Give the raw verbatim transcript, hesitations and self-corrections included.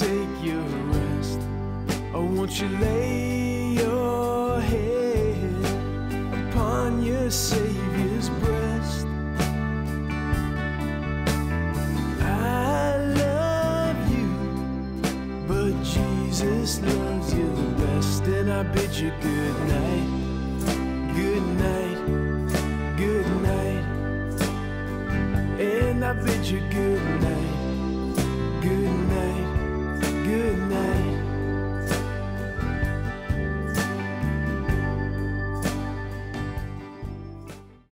take your rest? Or won't you lay your head upon your Savior's breast? I love you, but Jesus loves you the best. And I bid you good night, good night, good night. And I bid you good night.